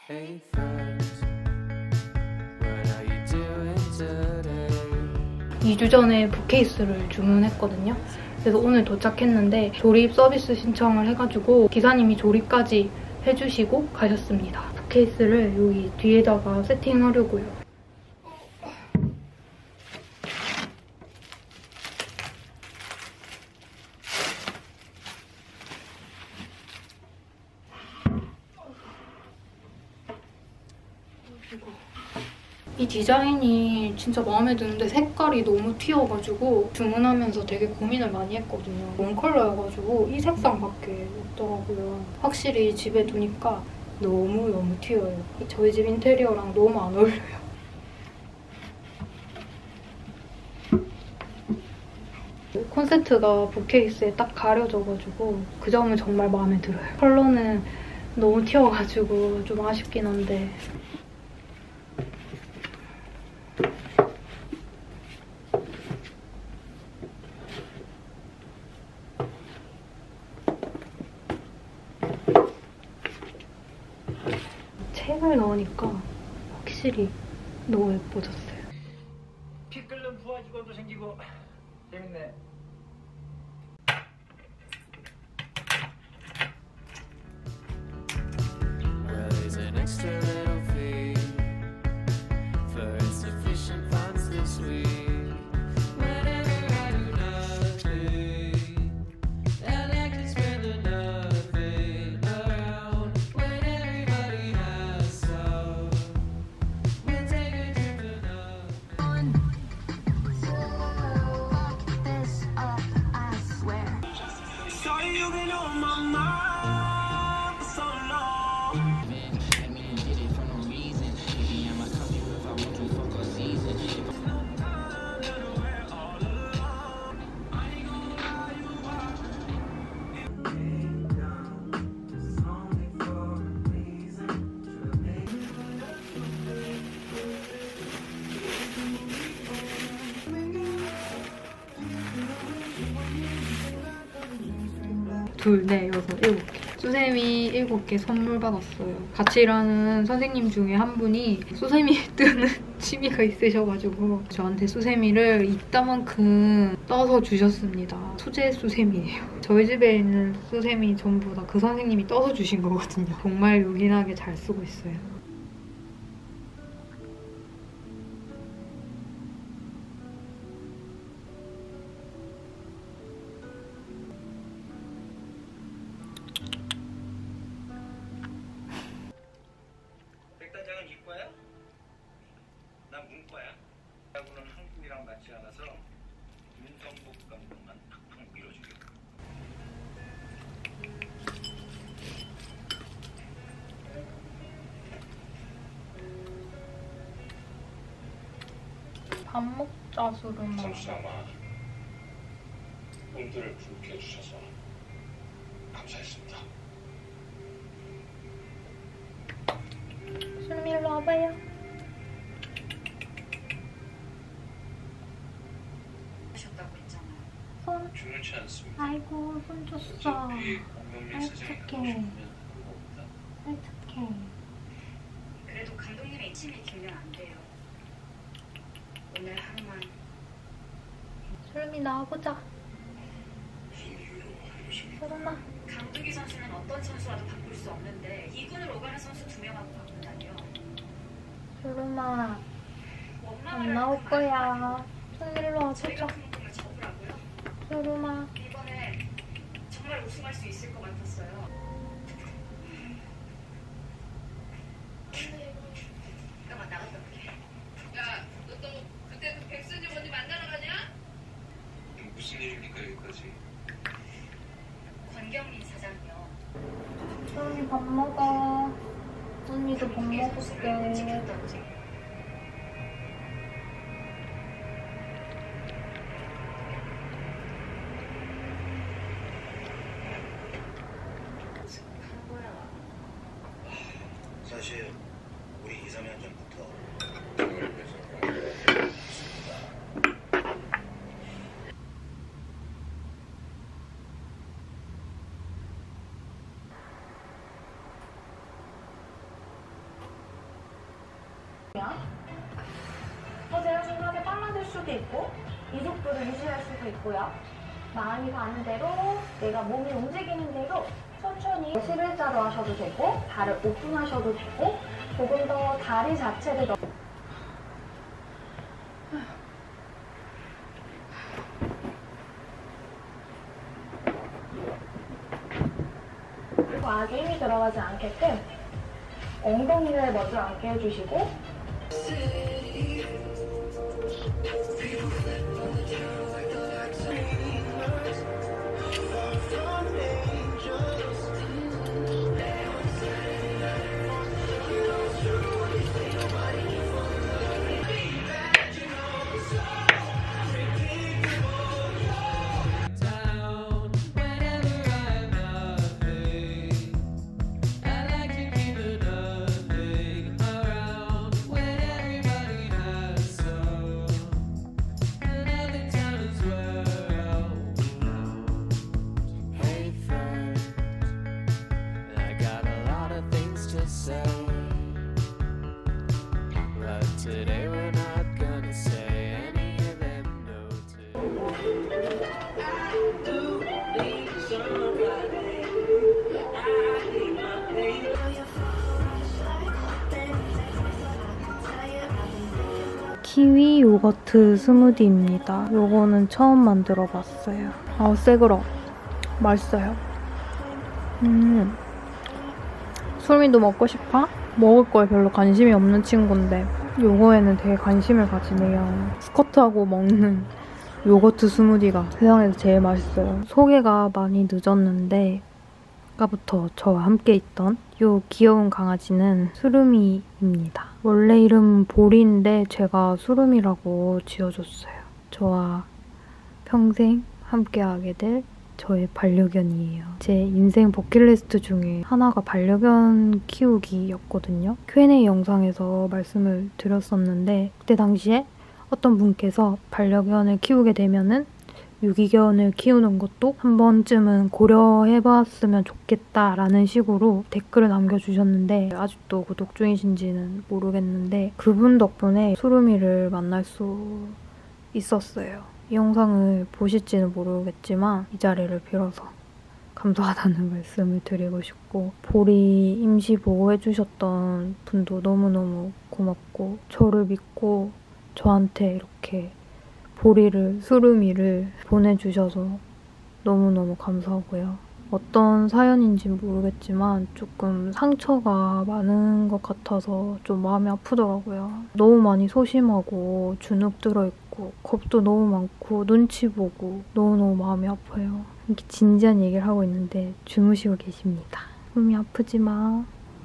Hey friends, what are you doing today? 2주 전에 북케이스를 주문했거든요. 그래서 오늘 도착했는데 조립 서비스 신청을 해가지고 기사님이 조립까지 해주시고 가셨습니다. 북케이스를 여기 뒤에다가 세팅하려고요. 이 디자인이 진짜 마음에 드는데 색깔이 너무 튀어가지고 주문하면서 되게 고민을 많이 했거든요. 원 컬러여가지고 이 색상밖에 없더라고요. 확실히 집에 두니까 너무너무 튀어요. 저희 집 인테리어랑 너무 안 어울려요. 콘센트가 북케이스에 딱 가려져가지고 그 점은 정말 마음에 들어요. 컬러는 너무 튀어가지고 좀 아쉽긴 한데 책을 넣으니까 확실히 너무 예뻐졌어요. 피 끓는 부하 직원도 생기고 재밌네. Well, there's an extra little fee for insufficient funds this week. Whenever I do nothing, I like to spend the nothing around. When everybody has some, we'll take a trip to nothing. Sorry, you've been on my mind for so long. 둘, 넷, 여섯, 7개. 수세미 7개 선물 받았어요. 같이 일하는 선생님 중에 한 분이 수세미 뜨는 취미가 있으셔가지고 저한테 수세미를 이따만큼 떠서 주셨습니다. 수제 수세미예요. 저희 집에 있는 수세미 전부 다 그 선생님이 떠서 주신 거거든요. 정말 요긴하게 잘 쓰고 있어요. 백단장은 이과야? 난 문과야. 야구는 한국이랑 맞지 않아서 윤성복 감독만 팍팍 밀어주게. 밥 먹자, 수르마. 선수삼아 꿈들을 부르게 해주셔서 감사했습니다. 수르미 일로 와봐요. 하셨다고 했잖아요. 손. 중요치 않습니다. 아이고, 손 줬어. 어차피 공명리 사장이 어떡해. 하고 싶으면 하는 겁니다. 어떡해. 그래도 감독님의 이침이 길면 안 돼요. 오늘 하루만 수르미 나와보자. 무슨 이유로 하십니까? 수르마. 강두기 선수는 어떤 선수와도 바꿀 수 없는데 2군을 오가는 선수 2명하고 바꾼다뇨. 수르마. 원망을 안 나올 하는 거야. 수르미 일로 저희가 와보자. 그 꿈을 접으라고요? 수르마. 이번에 정말 우승할 수 있을 것 같았어요. 잠깐만 나갔다 올게. 야, 너 또 그때 그 백순이 언니 만나러 가냐? 무슨 일입니까 여기까지? 권경민 사장이요. 수르미 밥 먹어. 언니도 밥 선수를 먹을게. 지켰던지. 한 거야. 사실 우리 2, 3년 전부터 그걸 위해서 공부를 했습니다. 제가 중간에 빨라질 수도 있고 이 속도를 유지할 수도 있고요. 마음이 가는 대로 내가 몸이 움직이는 대로 천천히 11자로 하셔도 되고 발을 오픈하셔도 되고 조금 더 다리 자체를 과하게 힘이 들어가지 않게끔 엉덩이를 먼저 앉게 해주시고 Today we're not gonna say any of them no 키위 요거트 스무디입니다. 요거는 처음 만들어봤어요. 새그러. 맛있어요. 수민도 먹고 싶어? 먹을 거에 별로 관심이 없는 친구인데 요거에는 되게 관심을 가지네요. 스쿼트하고 먹는 요거트 스무디가 세상에서 제일 맛있어요. 소개가 많이 늦었는데 아까부터 저와 함께 있던 요 귀여운 강아지는 수루미입니다. 원래 이름 보리인데 제가 수루미라고 지어줬어요. 저와 평생 함께하게 될 저의 반려견이에요. 제 인생 버킷리스트 중에 하나가 반려견 키우기였거든요. Q&A 영상에서 말씀을 드렸었는데 그때 당시에 어떤 분께서 반려견을 키우게 되면은 유기견을 키우는 것도 한 번쯤은 고려해봤으면 좋겠다라는 식으로 댓글을 남겨주셨는데 아직도 구독 중이신지는 모르겠는데 그분 덕분에 수루미를 만날 수 있었어요. 이 영상을 보실지는 모르겠지만 이 자리를 빌어서 감사하다는 말씀을 드리고 싶고 보리 임시 보호해주셨던 분도 너무너무 고맙고 저를 믿고 저한테 이렇게 보리를, 수루미를 보내주셔서 너무너무 감사하고요. 어떤 사연인지 모르겠지만 조금 상처가 많은 것 같아서 좀 마음이 아프더라고요. 너무 많이 소심하고 주눅 들어있고 겁도 너무 많고 눈치 보고 너무너무 마음이 아파요. 이렇게 진지한 얘기를 하고 있는데 주무시고 계십니다. 몸이 아프지 마.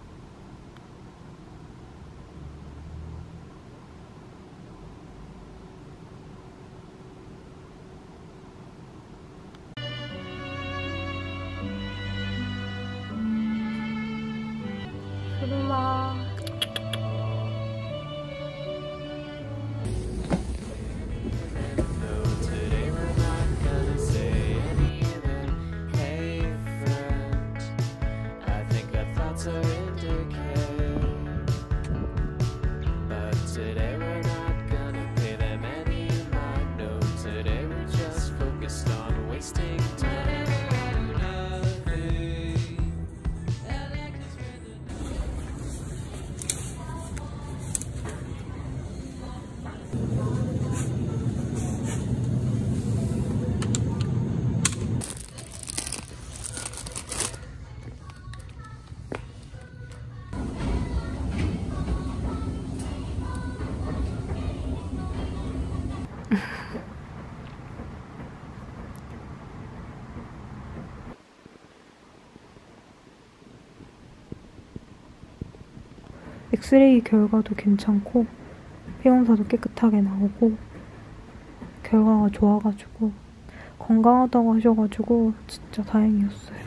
수루마. 엑스레이 결과도 괜찮고 피검사도 깨끗하게 나오고 결과가 좋아가지고 건강하다고 하셔가지고 진짜 다행이었어요.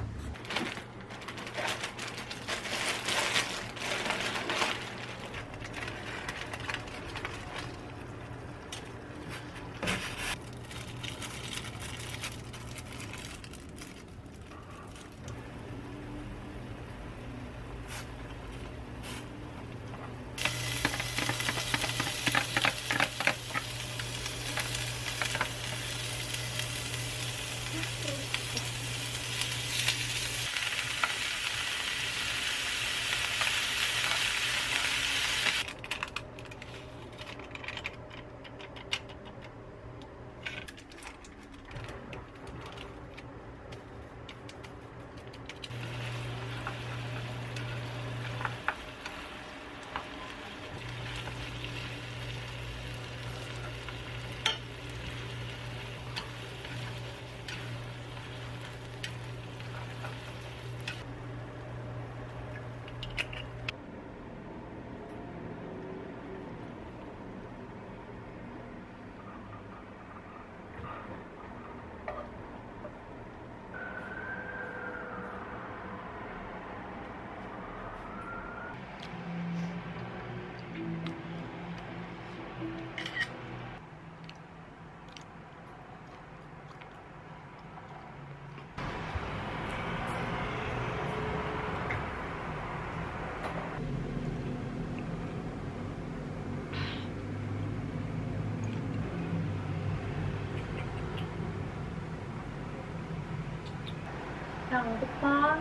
배고파?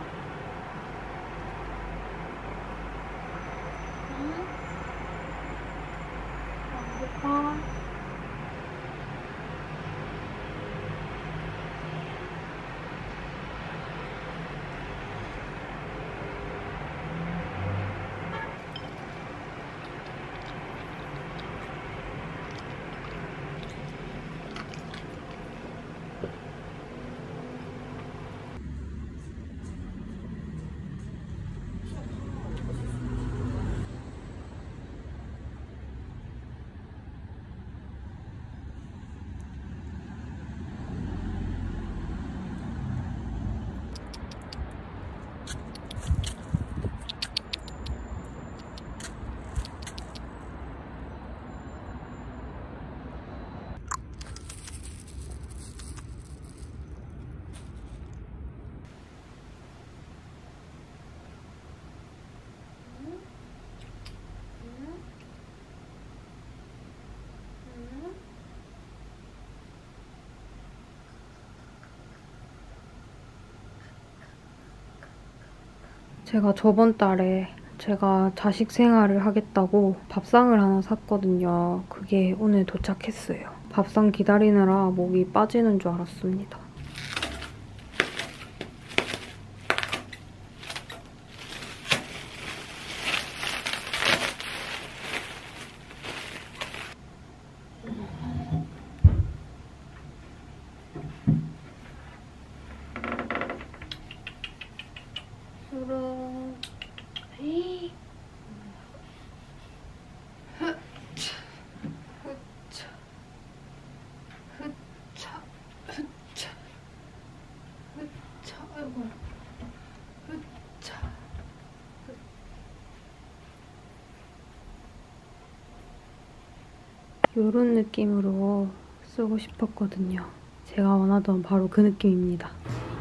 응? 배고파? 제가 저번 달에 제가 자식 생활을 하겠다고 밥상을 하나 샀거든요. 그게 오늘 도착했어요. 밥상 기다리느라 목이 빠지는 줄 알았습니다. 이런 느낌으로 쓰고 싶었거든요. 제가 원하던 바로 그 느낌입니다.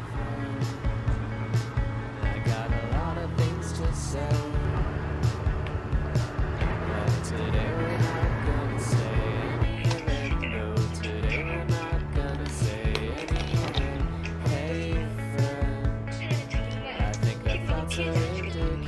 I got a lot of things to say, but today we're not gonna say any of it. No, today we're not gonna say any of it. Hey friend, I think I thought so indicate.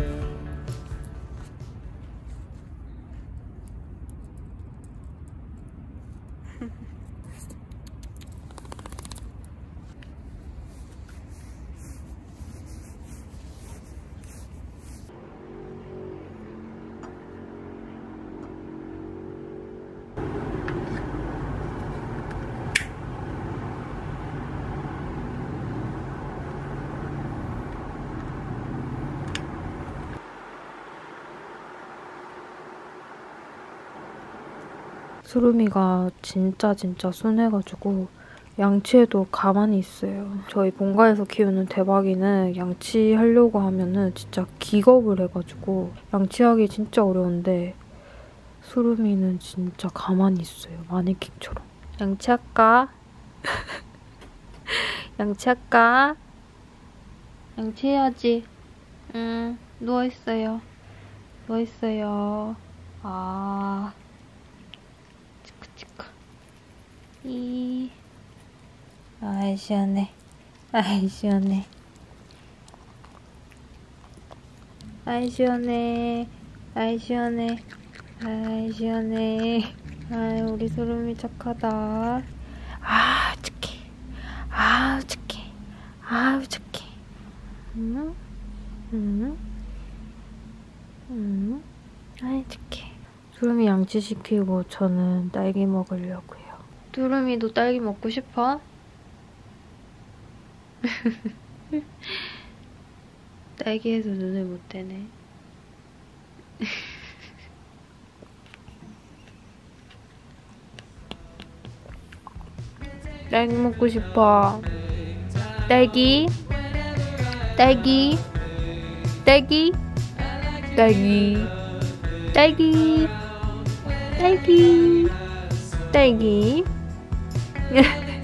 수루미가 진짜 순해가지고 양치해도 가만히 있어요. 저희 본가에서 키우는 대박이는 양치하려고 하면은 진짜 기겁을 해가지고 양치하기 진짜 어려운데 수루미는 진짜 가만히 있어요. 마네킹처럼. 양치할까? 양치할까? 양치해야지. 응, 누워있어요. 누워있어요. 아... 아이 시원해. 아이 시원해. 아이 시원해. 아이 시원해. 아이 시원해. 아이 우리 수루미 착하다. 아 착해. 아 착해. 아 착해. 응? 응? 응? 아이 착해. 수루미 양치시키고 저는 딸기 먹으려고요. 수루미도 딸기 먹고 싶어? 딸기에서 눈을 못 떼네. 딸기 먹고 싶어. 딸기? 딸기? 딸기? 딸기? 딸기? 딸기? 딸기?